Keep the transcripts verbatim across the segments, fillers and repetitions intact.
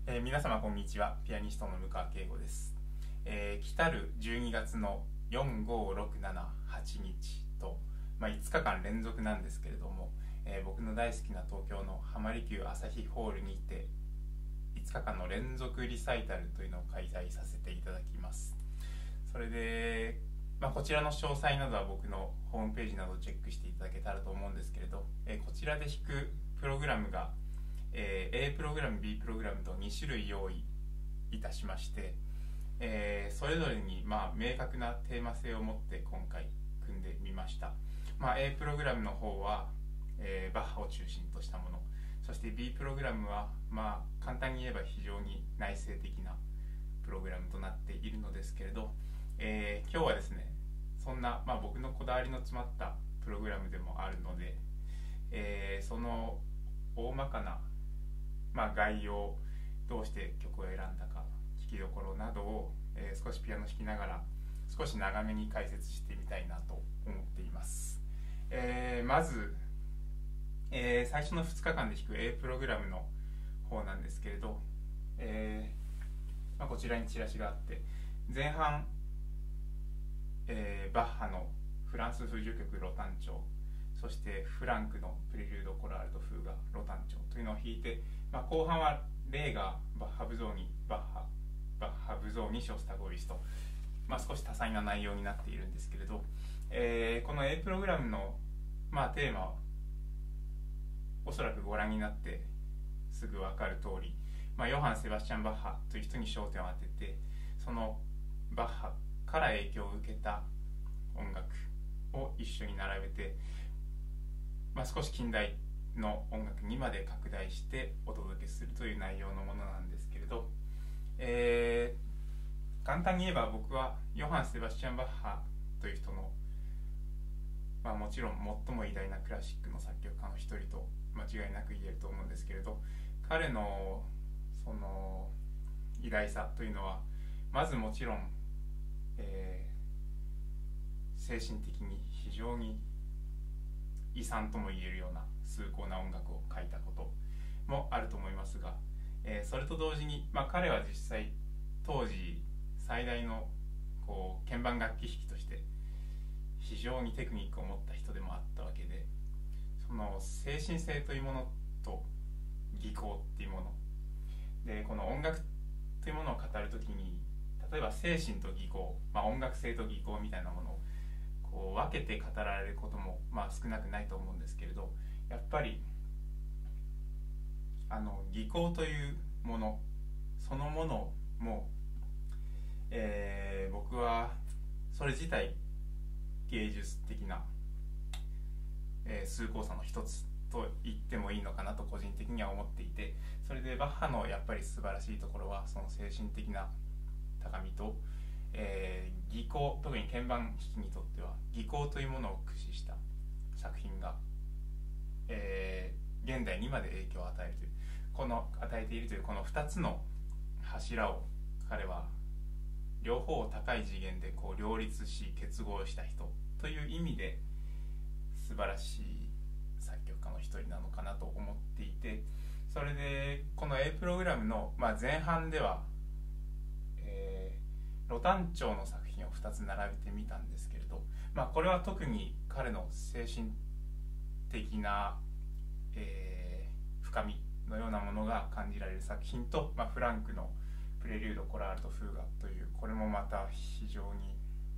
えー、皆様こんにちは。ピアニストの向川圭吾です。えー、来たるじゅうにがつのよん、ご、ろく、なな、はちにちと、まあ、いつかかん連続なんですけれども、えー、僕の大好きな東京の浜離宮朝日ホールにていつかかんの連続リサイタルというのを開催させていただきます。それで、まあ、こちらの詳細などは僕のホームページなどをチェックしていただけたらと思うんですけれど、えー、こちらで弾くプログラムがえー、A プログラム B プログラムとにしゅるい用意いたしまして、えー、それぞれに、まあ、明確なテーマ性を持って今回組んでみました。まあ、A プログラムの方は、えー、バッハを中心としたもの、そして B プログラムは、まあ、簡単に言えば非常に内省的なプログラムとなっているのですけれど、えー、今日はですねそんな、まあ、僕のこだわりの詰まったプログラムでもあるので、えー、その大まかなまあ、概要、どうして曲を選んだか、聴きどころなどを、えー、少しピアノ弾きながら少し長めに解説してみたいなと思っています。えー、まず、えー、最初のふつかかんで弾く A プログラムの方なんですけれど、えーまあ、こちらにチラシがあって、前半、えー、バッハのフランス風序曲ロタン調、そしてフランクのプレリュードコラールド風がロタン調というのを弾いて、まあ、後半はレイがバッハ舞奏にバッハバッハ舞奏にショスタコリスと、まあ、少し多彩な内容になっているんですけれど、えー、この A プログラムの、まあ、テーマはおそらくご覧になってすぐ分かる通り、まあ、ヨハン・セバスチャン・バッハという人に焦点を当てて、そのバッハから影響を受けた音楽を一緒に並べて、まあ、少し近代の音楽にまで拡大してお届けするという内容のものなんですけれど、えー、簡単に言えば僕はヨハン・セバスチャン・バッハという人の、まあ、もちろん最も偉大なクラシックの作曲家の一人と間違いなく言えると思うんですけれど、彼のその偉大さというのはまずもちろん、えー、精神的に非常に遺産とも言えるような崇高な音楽を書いたこともあると思いますが、えー、それと同時に、まあ、彼は実際当時最大のこう鍵盤楽器弾きとして非常にテクニックを持った人でもあったわけで、その精神性というものと技巧っていうもので、この音楽というものを語るときに例えば精神と技巧、まあ、音楽性と技巧みたいなものをこう分けて語られることも、まあ、少なくないと思うんですけれど、やっぱりあの技巧というものそのものも、えー、僕はそれ自体芸術的な、えー、崇高さの一つと言ってもいいのかなと個人的には思っていて、それでバッハのやっぱり素晴らしいところはその精神的な高みと、えー、技巧、特に鍵盤弾きにとっては技巧というものを駆使した作品が、えー、現代にまで影響を与えるというこの与えているというこのふたつの柱を彼は両方を高い次元でこう両立し結合した人という意味で素晴らしい作曲家の一人なのかなと思っていて、それでこの A プログラムの、まあ、前半では、えー、ロタン調の作品をふたつ並べてみたんですけれど、まあ、これは特に彼の精神的な、えー、深みのようなものが感じられる作品と、まあ、フランクのプレリュードコラールドフーガというこれもまた非常に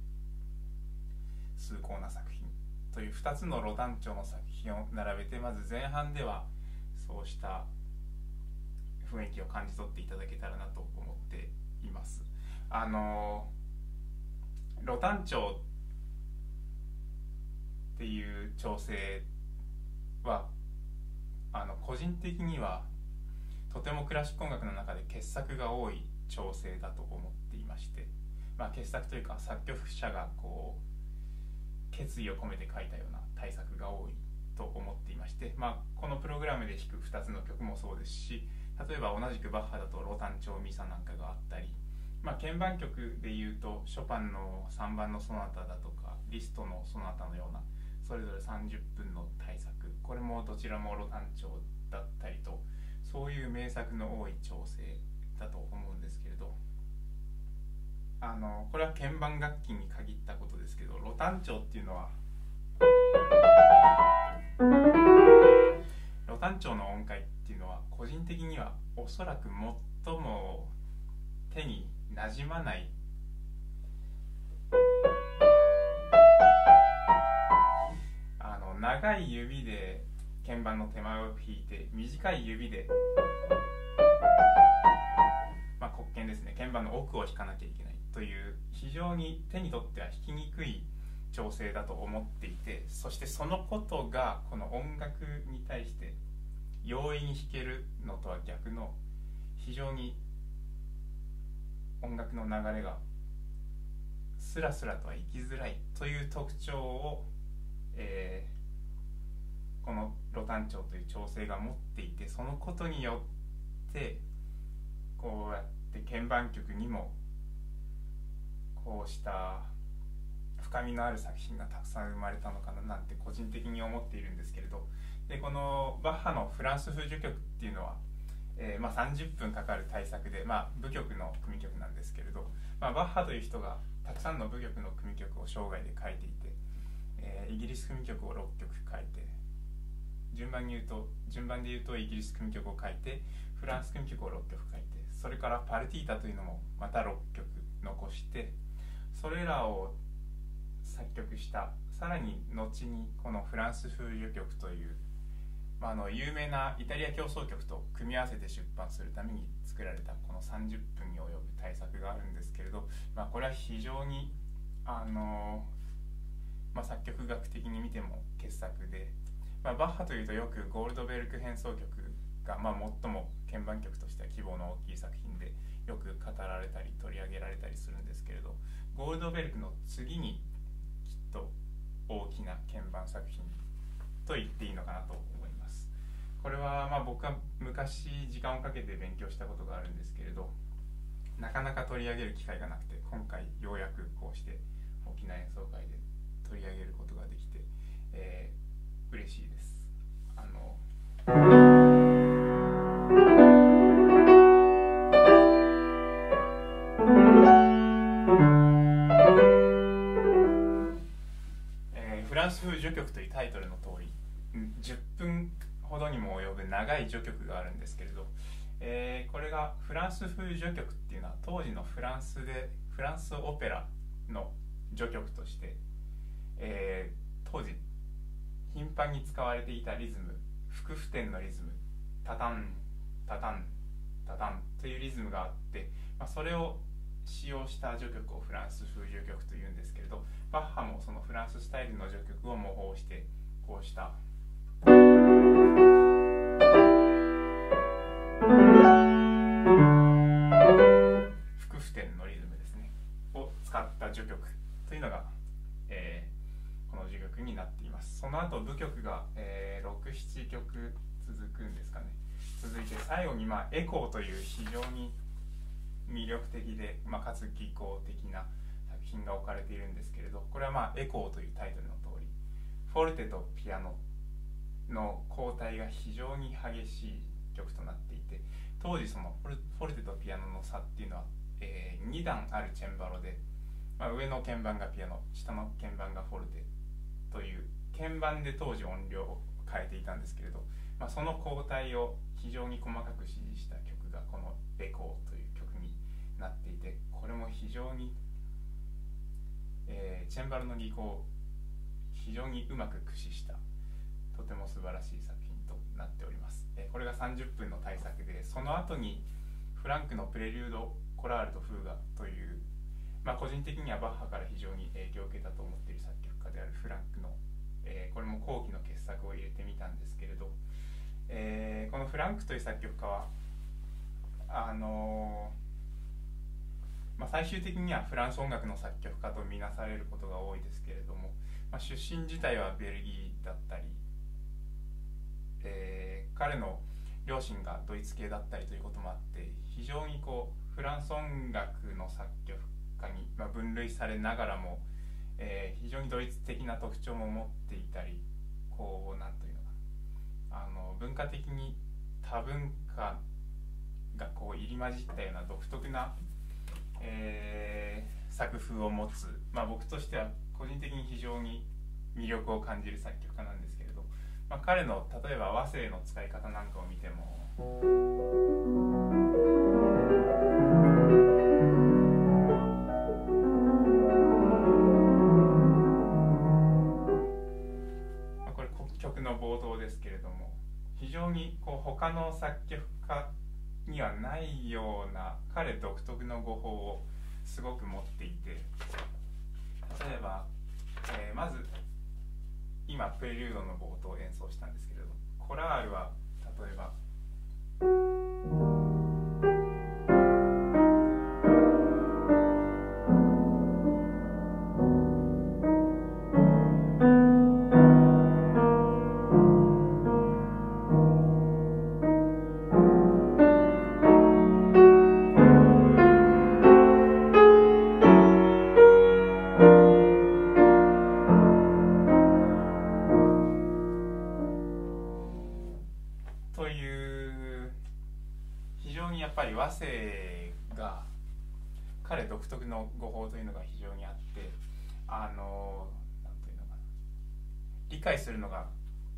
崇高な作品というふたつのロタン調の作品を並べて、まず前半ではそうした雰囲気を感じ取っていただけたらなと思っています。あのロタン調っていう調整はあの個人的にはとてもクラシック音楽の中で傑作が多い調整だと思っていまして、まあ、傑作というか作曲者がこう決意を込めて書いたような大作が多いと思っていまして、まあ、このプログラムで弾くふたつの曲もそうですし、例えば同じくバッハだとロタン調ミサなんかがあったり、まあ、鍵盤曲でいうとショパンのさんばんのソナタだとかリストのソナタのようなそれぞれさんじゅっぷんの大作、これもどちらもロタン調だったりと、そういう名作の多い調整たと思うんですけれど、あのこれは鍵盤楽器に限ったことですけど、ロ単調っていうのはロ単調の音階っていうのは個人的にはおそらく最も手になじまないあの長い指で鍵盤の手前を弾いて短い指で、まあ、黒鍵ですね、鍵盤の奥を弾かなきゃいけないという非常に手にとっては弾きにくい調整だと思っていて、そしてそのことがこの音楽に対して容易に弾けるのとは逆の非常に音楽の流れがスラスラとはいきづらいという特徴を、えー、このロ単調という調整が持っていて、そのことによってこうやって鍵盤曲にもこうした深みのある作品がたくさん生まれたのかななんて個人的に思っているんですけれど、でこのバッハのフランス風序曲っていうのは、えーまあ、さんじゅっぷんかかる大作で、まあ、舞曲の組曲なんですけれど、まあ、バッハという人がたくさんの舞曲の組曲を生涯で書いていて、えー、イギリス組曲をろっきょく書いて、順番に言うと順番で言うとイギリス組曲を書いて、フランス組曲をろっきょく書いて、それからパルティータというのもまたろっきょく残して、それらを作曲した、さらに後にこのフランス風序曲という、まあ、あの有名なイタリア協奏曲と組み合わせて出版するために作られたこのさんじゅっぷんに及ぶ大作があるんですけれど、まあ、これは非常にあの、まあ、作曲学的に見ても傑作で、まあ、バッハというとよくゴールドベルク変奏曲が、まあ、最も鍵盤曲としては規模の大きい作品でよく語られたり取り上げられたりするんですけれど、ゴールドベルクの次にきっと大きな鍵盤作品と言っていいのかなと思います。これはまあ僕は昔時間をかけて勉強したことがあるんですけれど、なかなか取り上げる機会がなくて、今回ようやくこうして大きな演奏会で取り上げることができて、えー、嬉しいです。あのフランス風序曲というタイトルの通り、じゅっぷんほどにも及ぶ長い序曲があるんですけれど、えー、これがフランス風序曲っていうのは当時のフランスでフランスオペラの序曲として、えー、当時頻繁に使われていたリズム、複符点のリズム、タタンタタンタタンというリズムがあって、まあ、それを使用した序曲をフランス風序曲というんですけれど、バッハもそのフランススタイルの序曲を模倣してこうした複符点のリズムですねを使った序曲というのが、えー、この序曲になっています。その後舞曲が、えー、ろく、ななきょく続くんですかね。続いて最後に、まあ、エコーという非常に魅力的で、まあ、かつ技巧的な作品が置かれているんですけれど、これは、まあ、エコーというタイトルの通り、フォルテとピアノの交代が非常に激しい曲となっていて、当時そのフォルテとピアノの差っていうのは、えー、にだんあるチェンバロで、まあ、上の鍵盤がピアノ、下の鍵盤がフォルテという鍵盤で当時音量を変えていたんですけれど、まあ、その交代を非常に細かく指示した曲がこのエコーという曲になっていて、これも非常に、えー、チェンバロの技巧を非常にうまく駆使したとても素晴らしい作品となっております。えー、これがさんじゅっぷんの大作で、その後にフランクのプレリュード・コラールとフーガという、まあ、個人的にはバッハから非常に影響を受けたと思っている作曲家であるフランクの、えー、これも後期の傑作を入れてみたんですけれど、えー、このフランクという作曲家はあのーまあ、最終的にはフランス音楽の作曲家とみなされることが多いですけれども、まあ、出身自体はベルギーだったり、えー、彼の両親がドイツ系だったりということもあって、非常にこうフランス音楽の作曲家に、まあ、分類されながらも、えー、非常にドイツ的な特徴も持っていたり、こうなんというのかな、あの文化的に多文化がこう入り混じったような独特な、えー、作風を持つ、まあ、僕としては個人的に非常に魅力を感じる作曲家なんですけれど、まあ、彼の例えば和声の使い方なんかを見ても、まあ、これ曲の冒頭ですけれども、非常にこう他の作曲家にはないような彼独特の語法をすごく持っていて、例えば、えー、まず今プレリュードの冒頭を演奏したんですけれど、コラールは例えばという非常にやっぱり和声が彼独特の語法というのが非常にあって、あのなんというのかな、理解するのが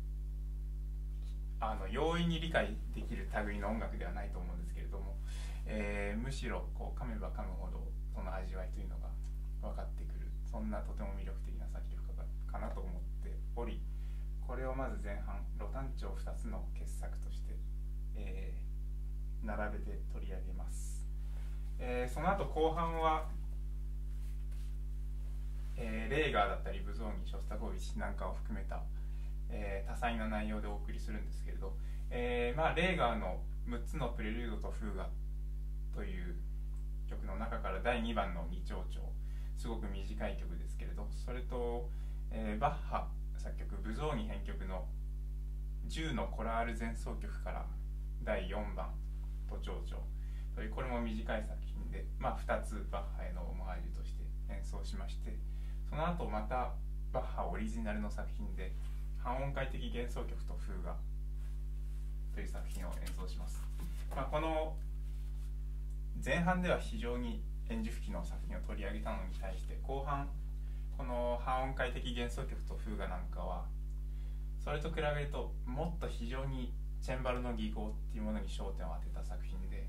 あの容易に理解できる類の音楽ではないと思うんですけれども、えー、むしろこう噛めば噛むほどその味わいというのが分かってくる、そんなとても魅力的な作曲家かなと思っており、これをまず前半ロ単調ふたつの傑作として、えー、並べて取り上げます。えー、その後後半は、えー、レーガーだったりブゾーニ、ショスタコーヴィチなんかを含めた、えー、多彩な内容でお送りするんですけれど、えーまあ、レーガーのむっつのプレリュードとフーガという曲の中からだいにばんのに長調、すごく短い曲ですけれど、それと、えー、バッハ作曲ブゾーニ編曲のじゅうのコラール前奏曲からだいよんばん都長調という、これも短い作品で、まあ、ふたつバッハへのオマージュとして演奏しまして、その後またバッハオリジナルの作品で半音階的幻想曲とフーガという作品を演奏します。まあ、この前半では非常に演じ吹きの作品を取り上げたのに対して、後半この半音階的幻想曲とフーガなんかはそれと比べるともっと非常にチェンバロの技巧っていうものに焦点を当てた作品で、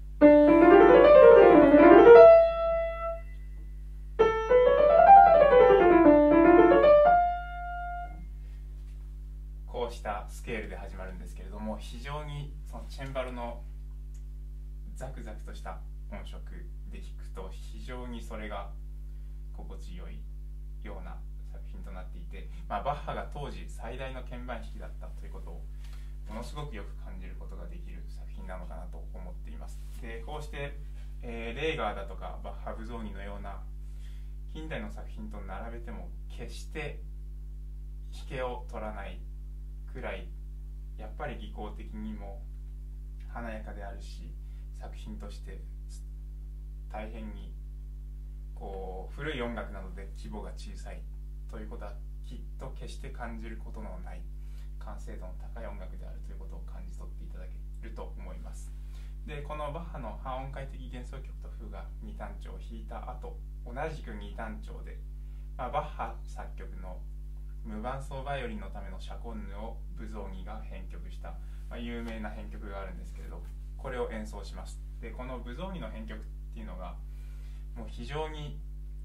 こうしたスケールで始まるんですけれども、非常にそのチェンバロのザクザクとした音色で聴くと非常にそれが心地よいような作品となっていて、まあ、バッハが当時最大の鍵盤弾きだったということをものすごくよく感じることができる作品なのかなと思っています。でこうして、えー、レーガーだとかバッハブゾーニのような近代の作品と並べても決して引けを取らないくらい、やっぱり技巧的にも華やかであるし、作品として大変にこう古い音楽なので規模が小さいということはきっと決して感じることのない完成度の高い音楽であるということを感じ取っていただけると思います。でこのバッハの半音階的幻想曲とフーガに単調を弾いた後、同じくに単調で、まあ、バッハ作曲の無伴奏バイオリンのためのシャコンヌをブゾーニが編曲した、まあ、有名な編曲があるんですけれど、これを演奏します。でこのブゾーニの編曲っていうのがもう非常に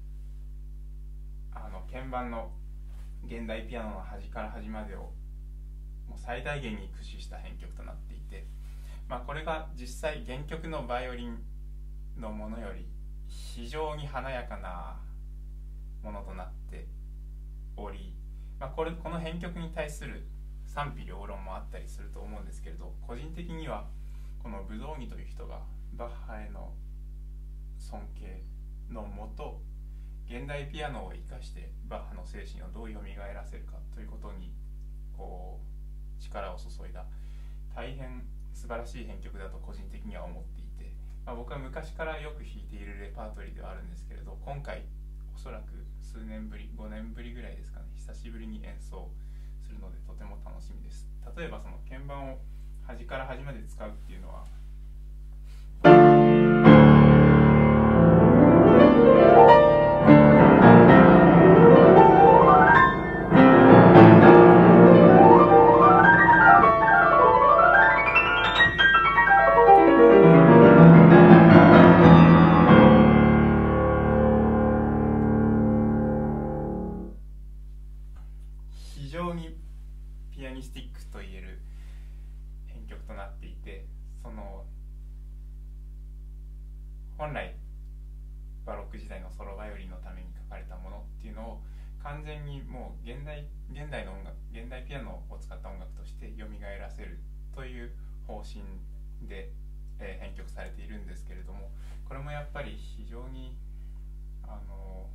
あの鍵盤の現代ピアノの端から端までをもう最大限に駆使した編曲となっていて、まあ、これが実際原曲のバイオリンのものより非常に華やかなものとなっており、まあ、これこの編曲に対する賛否両論もあったりすると思うんですけれど、個人的にはこのブゾーニという人がバッハへの尊敬のもと現代ピアノを生かしてバッハの精神をどう蘇らせるかということにこう力を注いだ大変素晴らしい編曲だと個人的には思っていて、まあ、僕は昔からよく弾いているレパートリーではあるんですけれど、今回おそらく数年ぶりごねんぶりぐらいですかね、久しぶりに演奏するのでとても楽しみです。例えばその鍵盤を端から端まで使うっていうのは本来バロック時代のソロバイオリンのために書かれたものっていうのを完全にもう現代現代の音楽現代ピアノを使った音楽として蘇らせるという方針で、えー、編曲されているんですけれども、これもやっぱり非常にあの、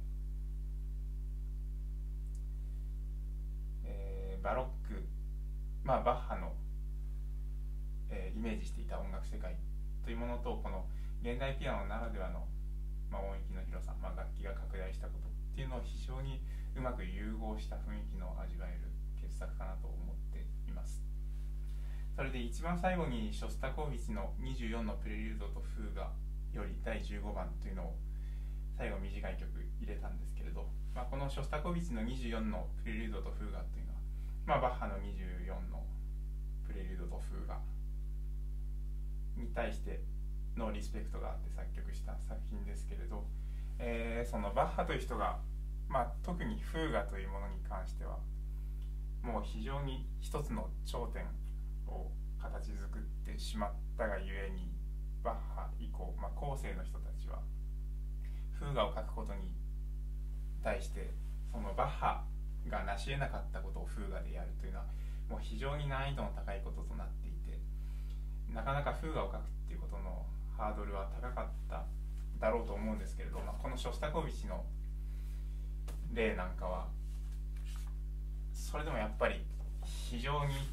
えー、バロック、まあ、バッハの、えー、イメージしていた音楽世界というものと、この現代ピアノならではの、まあ、音域の広さ、まあ、楽器が拡大したことっていうのを非常にうまく融合した雰囲気の味わえる傑作かなと思っています。それで一番最後にショスタコーヴィチのにじゅうよんのプレリュードとフーガよりだいじゅうごばんというのを最後短い曲入れたんですけれど、まあ、このショスタコーヴィチのにじゅうよんのプレリュードとフーガというのは、まあ、バッハのにじゅうよんのプレリュードとフーガに対してのリスペクトがあって作曲した作品ですけれど、えー、そのバッハという人が、まあ、特にフーガというものに関してはもう非常に一つの頂点を形作ってしまったがゆえに、バッハ以降、まあ、後世の人たちはフーガを書くことに対してそのバッハが成し得なかったことをフーガでやるというのはもう非常に難易度の高いこととなっていて、なかなかフーガを書くっていうことのハードルは高かっただろうと思うんですけれど、まあ、このショスタコーヴィチの例なんかはそれでもやっぱり非常に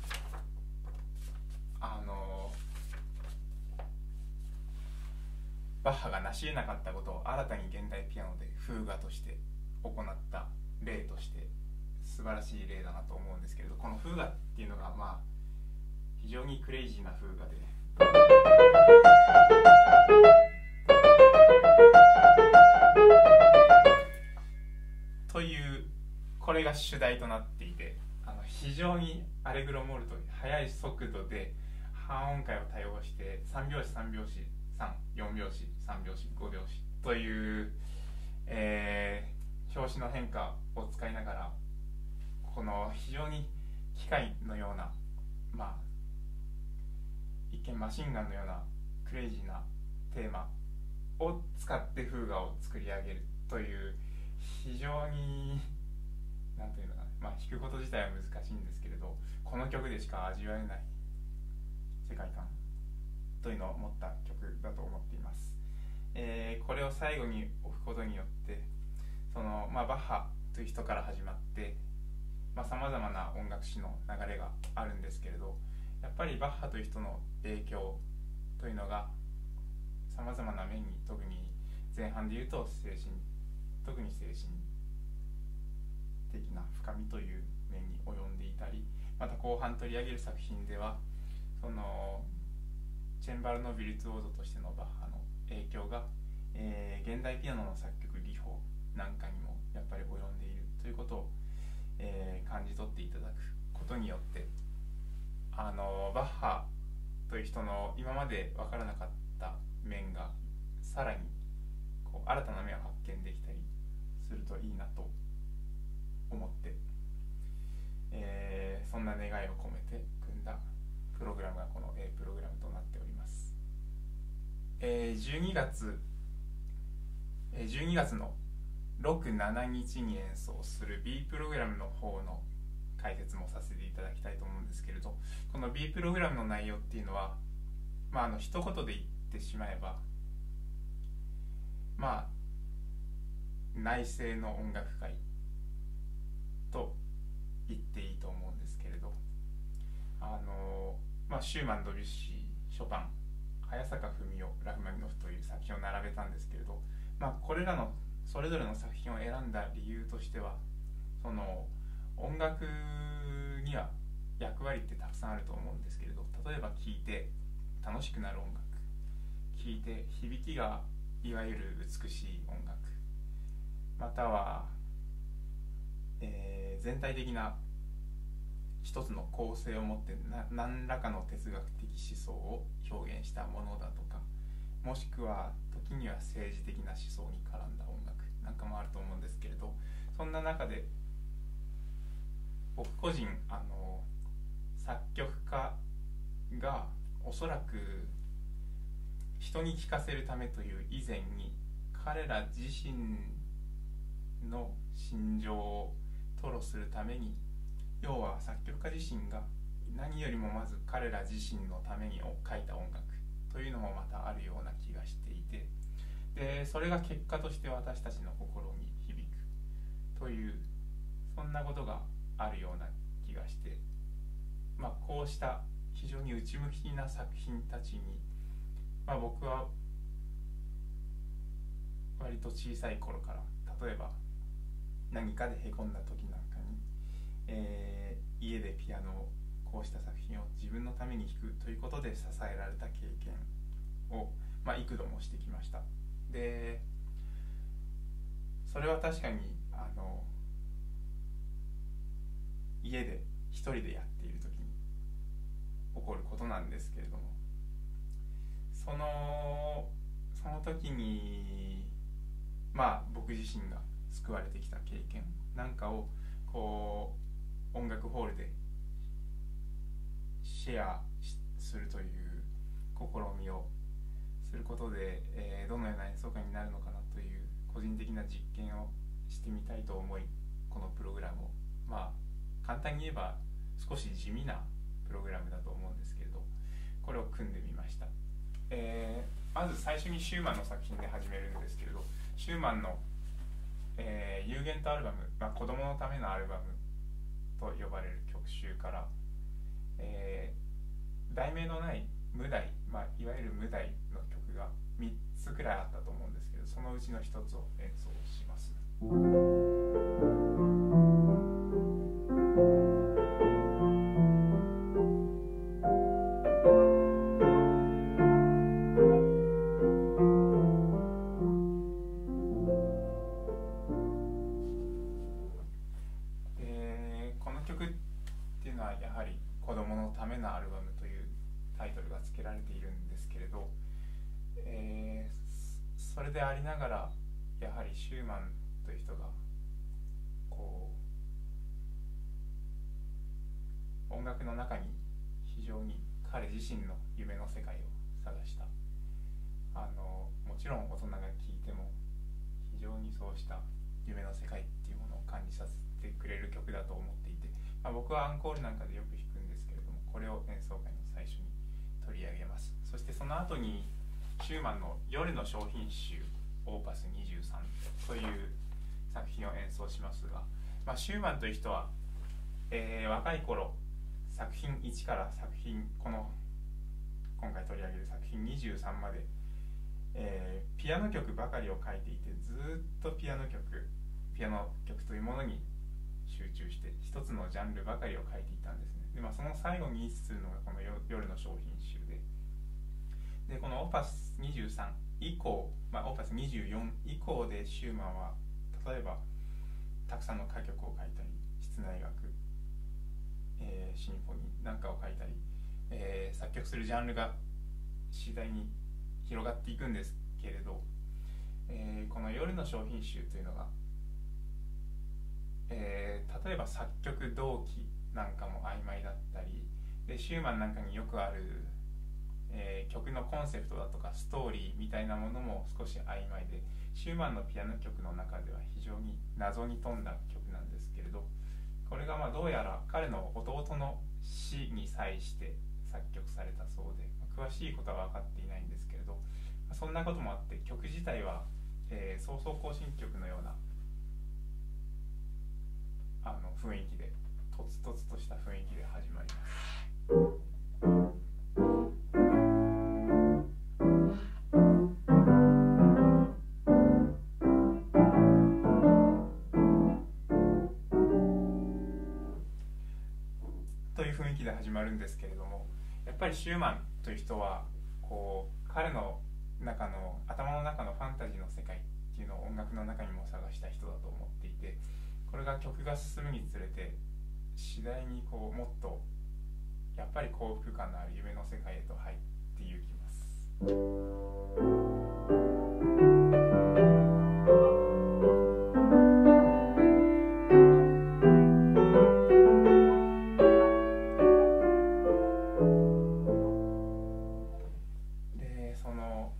あのバッハが成し得なかったことを新たに現代ピアノでフーガとして行った例として素晴らしい例だなと思うんですけれど、このフーガっていうのがまあ非常にクレイジーなフーガでというこれが主題となっていて、あの非常にアレグロモルト速い速度で半音階を多用してさんびょうしさんびょうしさん、よんびょうしさんびょうしごびょうしという、えー、拍子の変化を使いながらこの非常に機械のような、まあ一見マシンガンのようなクレイジーなテーマを使ってフーガを作り上げるという非常になんていうのかな、まあ、弾くこと自体は難しいんですけれど、この曲でしか味わえない世界観というのを持った曲だと思っています。えー、これを最後に置くことによってその、まあ、バッハという人から始まってさまざ、まな音楽史の流れがあるんですけれど、やっぱりバッハという人の影響というのがさまざまな面に、特に前半で言うと精神特に精神的な深みという面に及んでいたり、また後半取り上げる作品ではそのチェンバルのビルツオーゾとしてのバッハの影響が、えー、現代ピアノの作曲技法なんかにもやっぱり及んでいるということを、えー、感じ取っていただくことによってあのバッハという人の今まで分からなかった面がさらにこう新たな面を発見できたりするといいなと思って、えー、そんな願いを込めて組んだプログラムがこの A プログラムとなっております。えー、じゅうにがつ、えー、じゅうにがつのろく、しちにちに演奏する B プログラムの方の解説もさせていただきたいと思うんですけれど、この B プログラムの内容っていうのは、まあ、あの一言で言ってしまえば、まあ内政の音楽会と言っていいと思うんですけれど、あの、まあ、シューマン、ドビュッシー、ショパン、早坂文雄、ラフマニノフという作品を並べたんですけれど、まあ、これらのそれぞれの作品を選んだ理由としては、その音楽には役割ってたくさんあると思うんですけれど、例えば聴いて楽しくなる音楽、聴いて響きがいわゆる美しい音楽、または、えー、全体的な一つの構成を持ってな何らかの哲学的思想を表現したものだとか、もしくは時には政治的な思想に絡んだ音楽なんかもあると思うんですけれど、そんな中で僕個人あの作曲家がおそらく人に聞かせるためという以前に、彼ら自身の心情を吐露するために、要は作曲家自身が何よりもまず彼ら自身のために書いた音楽というのもまたあるような気がしていて、でそれが結果として私たちの心に響くという、そんなことがあるような気がして、まあ、こうした非常に内向きな作品たちに、まあ、僕は割と小さい頃から、例えば何かでへこんだ時なんかに、えー、家でピアノをこうした作品を自分のために弾くということで支えられた経験を、まあ、幾度もしてきました。でそれは確かにあの家で一人でやっている時に起こることなんですけれども、そのその時にまあ僕自身が救われてきた経験なんかをこう音楽ホールでシェアするという試みをすることで、えー、どのような演奏会になるのかなという個人的な実験をしてみたいと思い、このプログラムを、まあ簡単に言えば少し地味なプログラムだと思うんですけれど、これを組んでみました。えー、まず最初にシューマンの作品で始めるんですけれど、シューマンの、えー、ユーゲントアルバム、まあ、子供のためのアルバムと呼ばれる曲集から、えー、題名のない無題、まあ、いわゆる無題の曲がみっつくらいあったと思うんですけど、そのうちのひとつを演奏します。でこの曲っていうのはやはり子供のためのアルバムというタイトルが付けられているんですけれど、えー、それでありながらやはりシューマンという人がこう音楽の中に非常に彼自身の夢の世界を探した、あのもちろん大人が聴いても非常にそうした夢の世界っていうものを感じさせてくれる曲だと思っていて、まあ、僕はアンコールなんかでよく弾くんですけれども、これを演奏会の最初に取り上げます。そしてその後にシューマンの夜の商品集オーパスにじゅうさんという作品を演奏しますが、まあ、シューマンという人は、えー、若い頃作品いちから作品この今回取り上げる作品にじゅうさんまで、えー、ピアノ曲ばかりを書いていて、ずっとピアノ曲ピアノ曲というものに集中して一つのジャンルばかりを書いていたんですね。で、まあ、その最後に位置するのがこの夜の商品集で、でこのオーパスにじゅうさん以降、まあ、オーパスにじゅうよん以降でシューマンは例えばたくさんの歌曲を書いたり、室内楽、えー、シンフォニーなんかを書いたり、えー、作曲するジャンルが次第に広がっていくんですけれど、えー、この夜の商品集というのが、えー、例えば作曲動機なんかも曖昧だったりで、シューマンなんかによくある、えー、曲のコンセプトだとかストーリーみたいなものも少し曖昧で、シューマンのピアノ曲の中では非常に謎に富んだ曲なんですけれど、これがまあどうやら彼の弟の死に際して作曲されたそうで、詳しいことは分かっていないんですけれど、そんなこともあって曲自体は、えー、早々行進曲のようなあの雰囲気で、とつとつとした雰囲気で始まります。という雰囲気で始まるんですけれども、やっぱりシューマンという人はこう彼の中の頭の中のファンタジーの世界っていうのを音楽の中にも探した人だと思っていて、これが曲が進むにつれて次第にこうもっとやっぱり幸福感のある夢の世界へと入っていきます。でその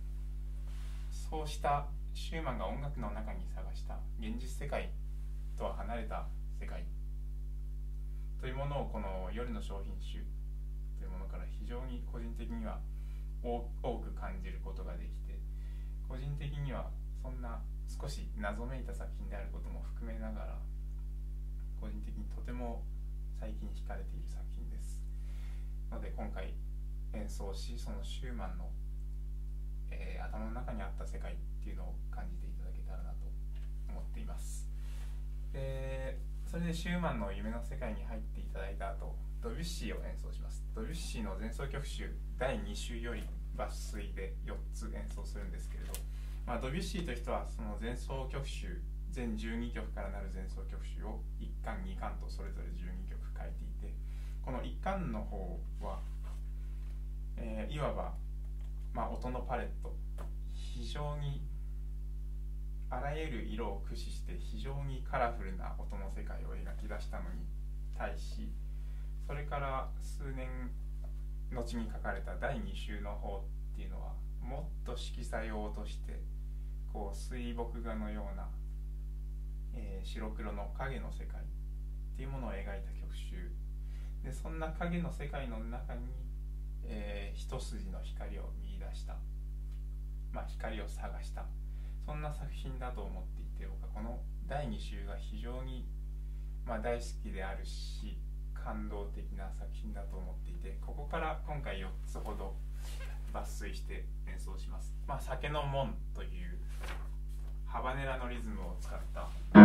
そうしたシューマンが音楽の中に探した現実世界とは離れた世界というものをこの夜の商品集というものから非常に個人的には多く感じることができて、個人的にはそんな少し謎めいた作品であることも含めながら、個人的にとても最近惹かれている作品ですので、今回演奏し、そのシューマンの、えー、頭の中にあった世界っていうのを感じていただけたらなと思っています。でそれでシューマンの夢の世界に入っていただいた後、ドビュッシーを演奏します。ドビュッシーの前奏曲集だいに週より抜粋でよっつ演奏するんですけれど、まあ、ドビュッシーという人はその前奏曲集全じゅうにきょくからなる前奏曲集をいっかんにかんとそれぞれじゅうにきょく書いていて、このいっかんの方は、えー、いわば、まあ、音のパレット、非常にあらゆる色を駆使して非常にカラフルな音の世界を描き出したのに対し、それから数年後に書かれただいに週の方っていうのはもっと色彩を落としてこう水墨画のような、えー、白黒の影の世界っていうものを描いた曲集で、そんな影の世界の中に、えー、一筋の光を見出した、まあ、光を探した、そんな作品だと思っていて、僕はこのだいに週が非常に、まあ、大好きであるし感動的な作品だと思っていて、ここから今回よっつほど抜粋して演奏します。まあ、酒の門というハバネラのリズムを使った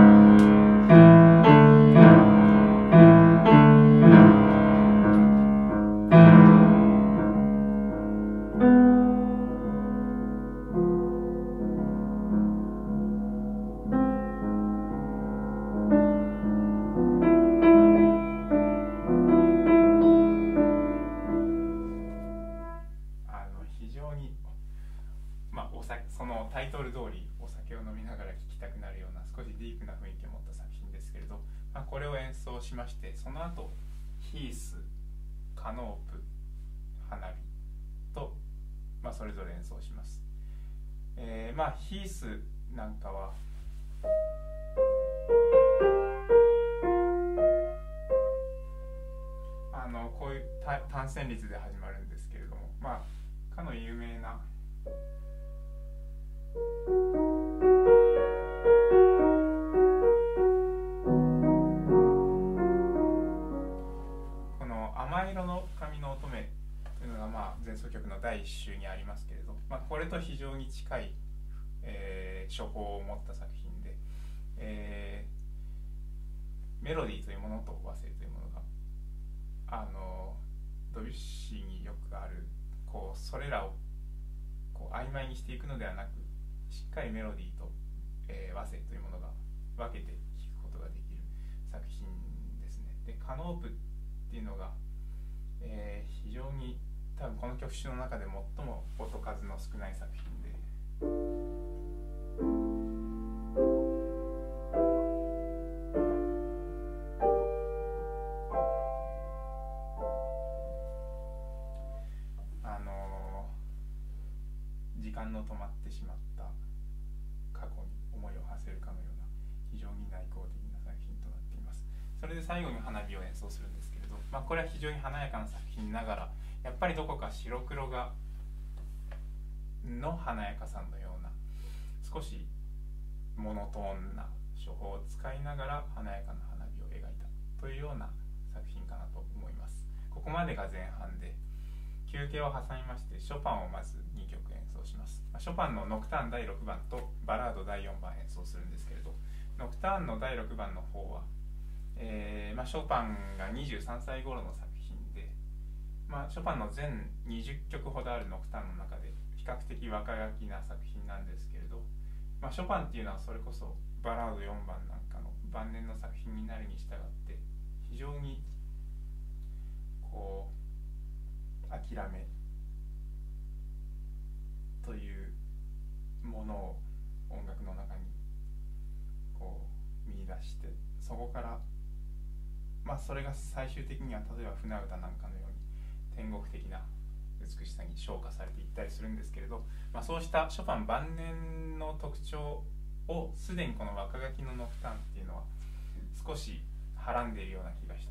そのタイトル通りお酒を飲みながら聴きたくなるような少しディープな雰囲気を持った作品ですけれど、まあ、これを演奏しまして、その後ヒース、カノープ、花火と、まあ、それぞれ演奏します。えー、まあヒースなんかはあのこういう単旋律で始まるんですけれども、まあかの有名なこの甘色の髪の乙女というのが、まあ、前奏曲のだいいっ週にありますけれど、まあ、これと非常に近い、えー、処方を持った作品で、えー、メロディーというものと和声というものがあのドビュッシーによくあるこうそれらをこう曖昧にしていくのではなく、しっかりメロディーと、えー、和声というものが分けて聴くことができる作品ですね。でカノープっていうのが、えー、非常に多分この曲集の中で最も音数の少ない作品で、あのー、時間の止まってしまった過去に思いを馳せるかのような非常に内向的な作品となっています。それで最後に花火を演奏するんですけれど、まあ、これは非常に華やかな作品ながら、やっぱりどこか白黒がの華やかさのような少しモノトーンな手法を使いながら華やかな花火を描いたというような作品かなと思います。ここまでが前半で、休憩を挟みましてショパンをまずにきょく演奏します。ショパンのノクターンだいろくばんとバラードだいよんばん演奏するんですけれど、ノクターンのだいろくばんの方は、えーまあ、ショパンがにじゅうさんさい頃の作品で、まあ、ショパンの全にじゅっきょくほどあるノクターンの中で比較的若書きな作品なんですけれど、まあ、ショパンっていうのはそれこそバラードよんばんなんかの晩年の作品になるに従って非常にこう諦めというものを音楽の中にこう見出して、そこからまあそれが最終的には例えば船歌なんかのように天国的な美しさに昇華されていったりするんですけれど、まあ、そうしたショパン晩年の特徴をすでにこの若書きのノクターンっていうのは少しはらんでいるような気がして、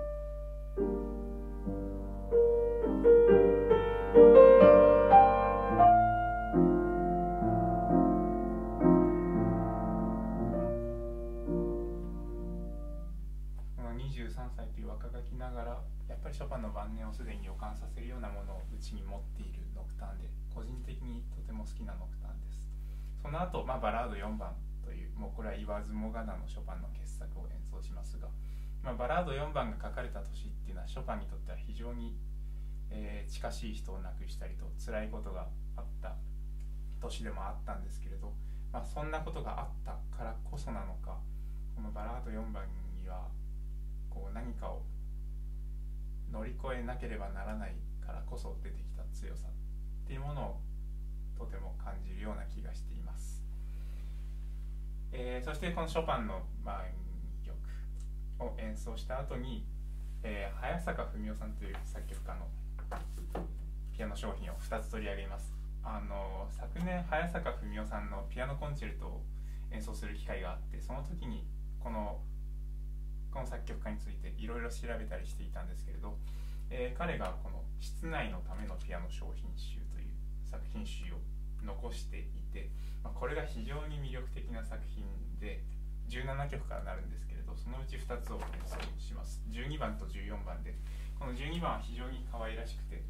このにじゅうさんさいという若書きながらやっぱりショパンの晩年をすでに予感させるようなものを内に持っているノクターンで、個人的にとても好きなノクターンです。その後、まあ、バラードよんばんという、もうこれは言わずもがなのショパンの傑作を演奏しますが、まあ、バラードよんばんが書かれた年っていうのはショパンにとっては非常に、えー、近しい人を亡くしたりと辛いことがあった年でもあったんですけれど、まあ、そんなことがあったからこそなのか、このバラードよんばんにはこう何かを乗り越えなければならないからこそ出てきた強さっていうものをとても感じるような気がしています。えー、そしてこのショパンのまあにきょくを演奏した後に、えー、早坂文雄さんという作曲家のピアノ商品をふたつ取り上げます。あの昨年早坂文雄さんのピアノコンチェルトを演奏する機会があって、その時にこのこの作曲家についていろいろ調べたりしていたんですけれど、えー、彼がこの室内のためのピアノ商品集という作品集を残していて、まあ、これが非常に魅力的な作品でじゅうななきょくからなるんですけれど、そのうちふたつを演奏します。じゅうにばんとじゅうよんばんで、このじゅうにばんは非常に可愛らしくて、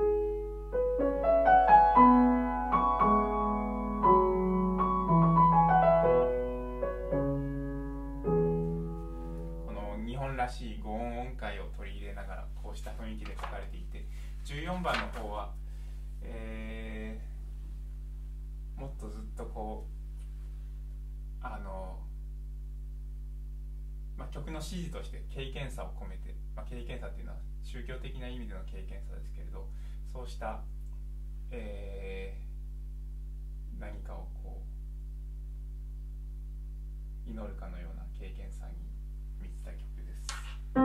この日本らしい五音音階を取り入れながらこうした雰囲気で書かれていて、じゅうよんばんの方は、えー、もっとずっとこうあの、まあ、曲の指示として経験さを込めて、まあ、経験さっていうのは宗教的な意味での経験さですけれど、そうした、えー、何かをこう祈るかのような経験さに満ちた曲です。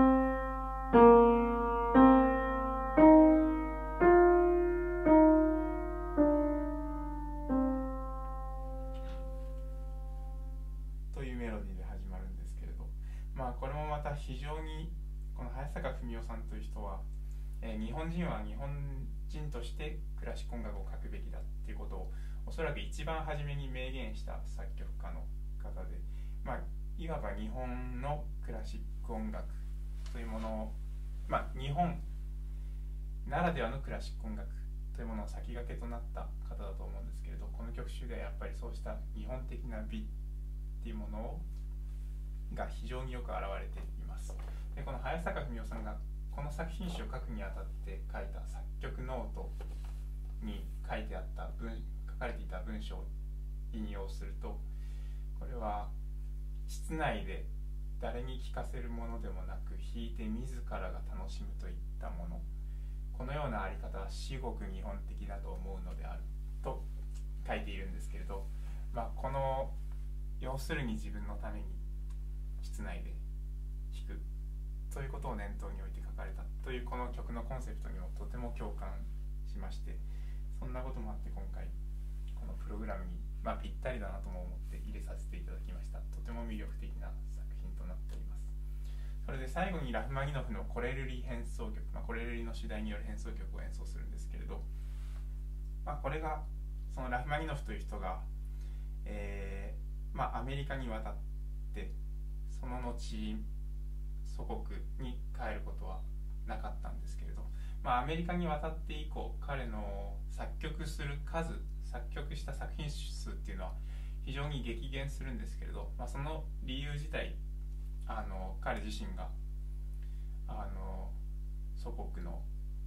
というメロディーで始まるんですけれど、まあこれもまた非常にこの早坂文雄さんという人は、えー、日本人は日本人としてクラシック音楽を書くべきだっていうことをおそらく一番初めに明言した作曲家の方で、まあ、いわば日本のクラシック音楽というものを、まあ、日本ならではのクラシック音楽というものの先駆けとなった方だと思うんですけれど、この曲集ではやっぱりそうした日本的な美っていうものが非常によく表れています。でこの早坂文雄さんがこの作品集を書くにあたって書いた作曲ノートに書いてあった文書かれていた文章を引用すると、これは室内で誰に聞かせるものでもなく弾いて自らが楽しむといったもの、このようなあり方は至極日本的だと思うのであると書いているんですけれど、まあ、この要するに自分のために室内で弾くということを念頭に置いて書かれたというこの曲のコンセプトにもとても共感しまして、そんなこともあって今回このプログラムに、まあ、ぴったりだなとも思って入れさせていただきました。とても魅力的な作品となっております。それで最後にラフマニノフのコレルリ変奏曲、まあ、コレルリの主題による変奏曲を演奏するんですけれど、まあ、これがそのラフマニノフという人が、えーまあ、アメリカに渡ってその後祖国に帰ることはなかったんですけれど、まあ、アメリカに渡って以降彼の作曲する数作曲した作品数っていうのは非常に激減するんですけれど、まあ、その理由自体あの彼自身があの祖国の、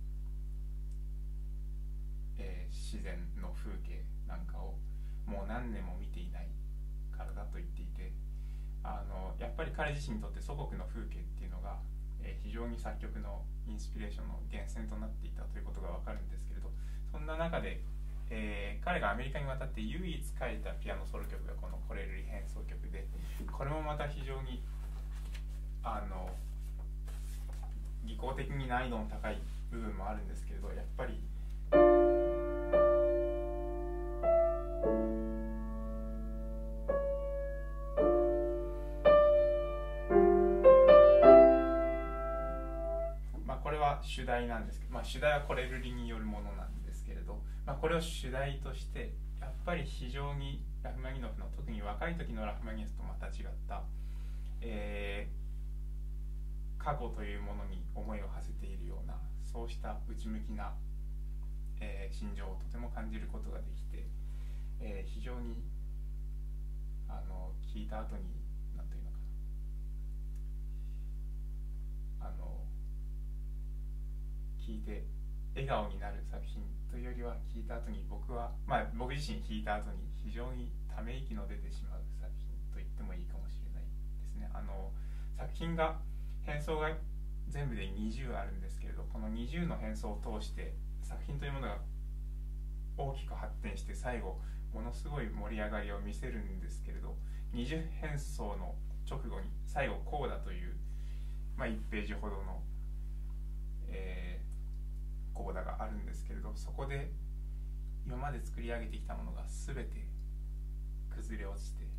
えー、自然の風景なんかをもう何年も見ていないからだと言っていて、あのやっぱり彼自身にとって祖国の風景っていうのが、えー、非常に作曲のインスピレーションの源泉となっていたということが分かるんですけれど、そんな中で、えー、彼がアメリカに渡って唯一書いたピアノソロ曲がこのコレルリ変奏曲で、これもまた非常にあの技巧的に難易度の高い部分もあるんですけれど、やっぱり主題なんですけど、まあ、主題はコレルリによるものなんですけれど、まあ、これを主題としてやっぱり非常にラフマニノフの特に若い時のラフマニノフとまた違った、えー、過去というものに思いを馳せているようなそうした内向きな、えー、心情をとても感じることができて、えー、非常にあの聞いた後に何というのかなあの聞いて笑顔になる作品というよりは聞いた後に僕はまあ僕自身聞いた後に非常にため息の出てしまう作品と言ってもいいかもしれないですね。あの作品が変奏が全部でにじゅうあるんですけれど、このにじゅうの変奏を通して作品というものが大きく発展して最後ものすごい盛り上がりを見せるんですけれど、にじゅう変奏の直後に最後コーダという、まあ、いちページほどの、えー、コーダがあるんですけれど、そこで今まで作り上げてきたものが全て崩れ落ちて、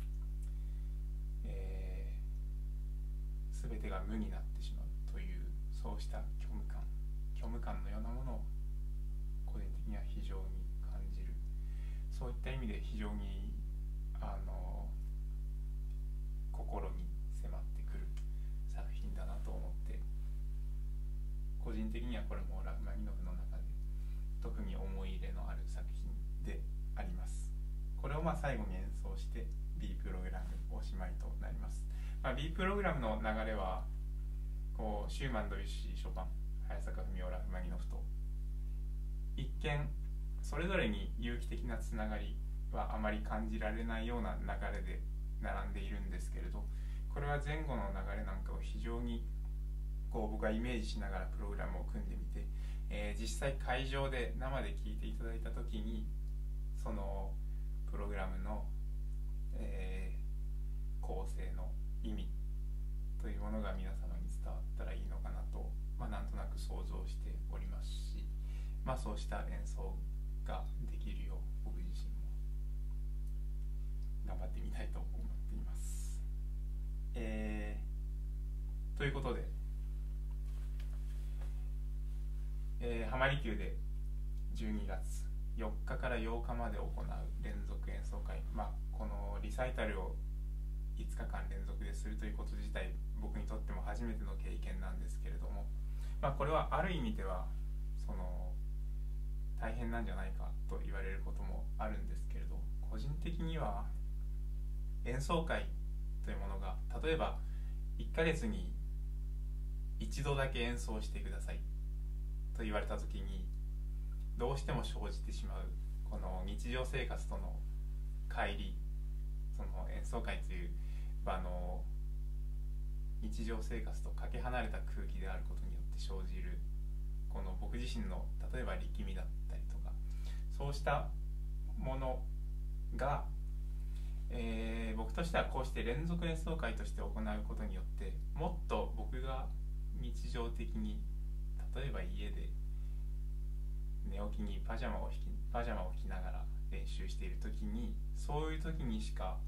えー、全てが無になってしまうという、そうした虚無感虚無感のようなものを個人的には非常に感じる、そういった意味で非常にあの心に迫ってくる作品だなと思って、個人的にはこれもラフマニノフの中で特に思い入れのある作品であります。これをまあ最後に演奏して B プログラムおしまいとなります。まあ、B プログラムの流れはこうシューマン、ドビュッシー、ショパン、早坂文雄、ラフマニノフと一見それぞれに有機的なつながりはあまり感じられないような流れで並んでいるんですけれど、これは前後の流れなんかを非常にこう僕はイメージしながらプログラムを組んでみて、えー、実際会場で生で聴いていただいた時にそのプログラムの、えー、構成の意味というものが皆様に伝わったらいいのかなと、まあ、なんとなく想像しておりますし、まあ、そうした演奏ができるよう僕自身も頑張ってみたいと思っています。えー、ということで、えー、浜離宮でじゅうにがつよっかからようかまで行う連続演奏会、まあ、このリサイタルをいつかかん連続でするということ自体僕にとっても初めての経験なんですけれども、まあ、これはある意味ではその大変なんじゃないかと言われることもあるんですけれど、個人的には演奏会というものが例えばいっかげつに一度だけ演奏してくださいと言われた時にどうしても生じてしまうこの日常生活との乖離、その演奏会という場の日常生活とかけ離れた空気であることによって生じるこの僕自身の例えば力みだったりとか、そうしたものが、えー、僕としてはこうして連続演奏会として行うことによってもっと僕が日常的に例えば家で寝起きにパジャマを引きパジャマを着ながら練習している時にそういう時にしか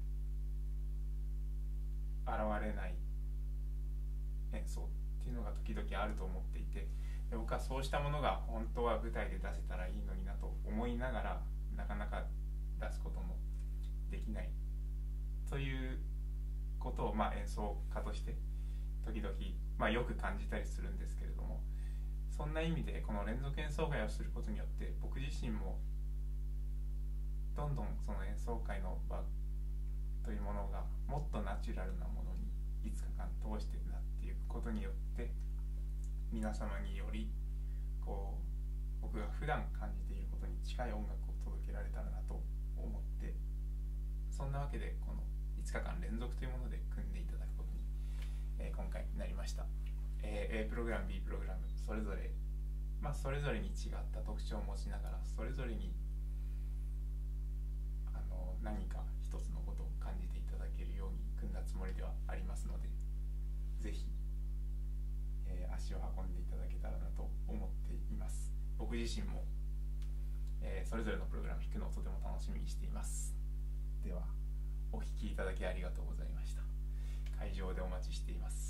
現れない演奏っていうのが時々あると思っていて、僕はそうしたものが本当は舞台で出せたらいいのになと思いながらなかなか出すこともできないということを、まあ、演奏家として時々、まあ、よく感じたりするんですけれども、そんな意味でこの連続演奏会をすることによって僕自身もどんどんその演奏会の場というものがもっとナチュラルなものにいつかかん通してなっていくことによって皆様によりこう僕が普段感じていることに近い音楽を届けられたらなと思って、そんなわけでこのいつかかん連続というもので組んでいただくことに、えー、今回なりました。えー、A プログラム B プログラムそれぞれ、まあ、それぞれに違った特徴を持ちながらそれぞれにあの何か一つのことを感じていただけるように組んだつもりではありますので、ぜひ、えー、足を運んでいただけたらなと思っています。僕自身も、えー、それぞれのプログラム弾くのをとても楽しみにしています。ではお聴きいただきありがとうございました。会場でお待ちしています。